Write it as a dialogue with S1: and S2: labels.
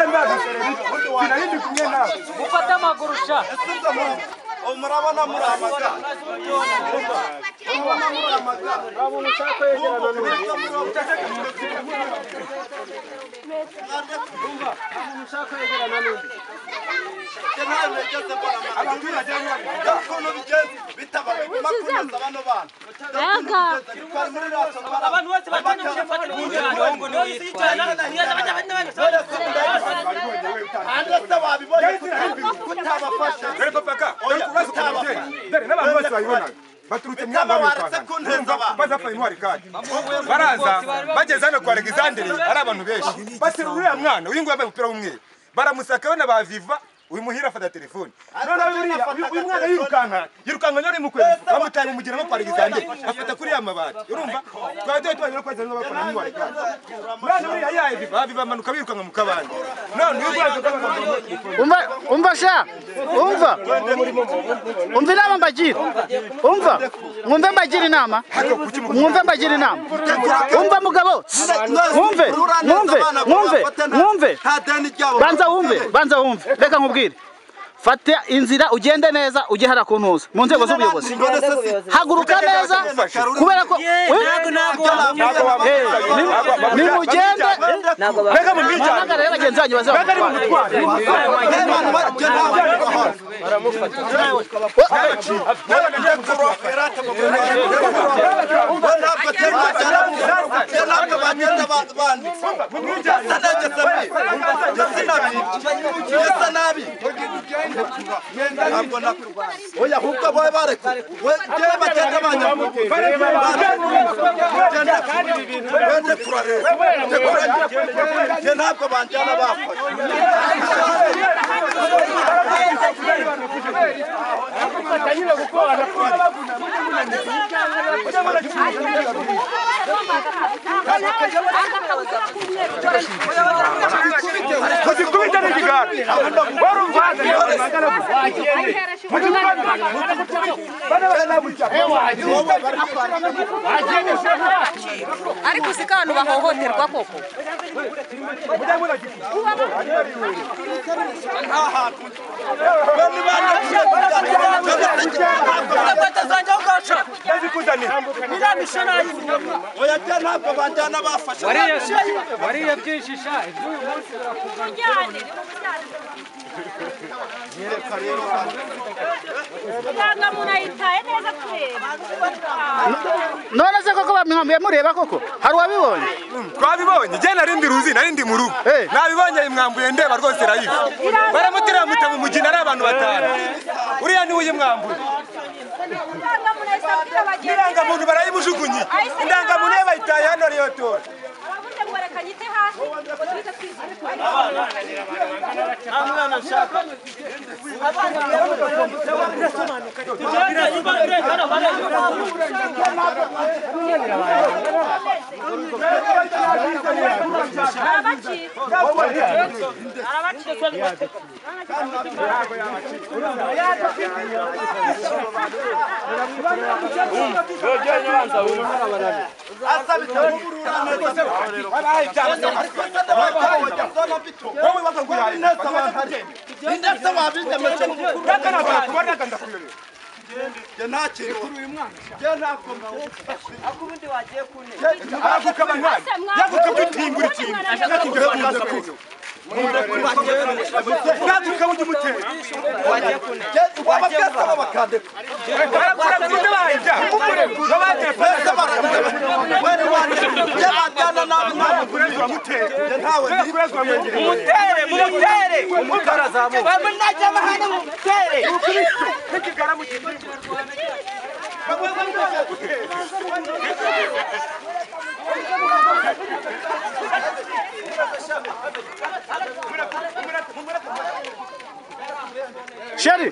S1: baturutse baza intwari kandi baraza bageze hano kwa Alexandre ari abantu benshi baserura mwana uyu ngo yambaye umupira w'umweru baramusaka bana baviva uyu muhira afata telefone none uyu mwana yirukanka nyari mu kwezi bamutaye mu mugiramo kwa Alexandre afata kuri amabati urumva twaje twanyura kwa zanzo bakora intwari kandi mwana uri yaye baviva manuka birukanka mu kabande none uyu bwaje
S2: umva sha umva inama mbagira mwumve mbagira inama umva mugabo mwumve banza wumve reka nkubwire fata inzira ugende neza ujye hara kuntuza mu nzego z'ubuyobozi haguruka neza kubera ko ni mugende reka mumwijana rero bagenzi banyu bazaba
S3: oya huko boy bareko we je bagenda banyamu bende kurare je ntabwo banjana bafashe
S4: ariko sikano bahohoterwa koko
S5: wariye byishisha iby'uyu munsi birakuzana
S2: none se koko bamwambiye mureba koko hari wabibonye
S1: twabibonye je narindi ruzi narindi mu rugo nabibonye imwambuye ndeba rwose rayive baramutira muta mu mugina ari abantu batanu uriya ni uyimwambuye iranga muntu barayimujugunyi indanga muntu bayitaye hano riyotora
S2: Sherry.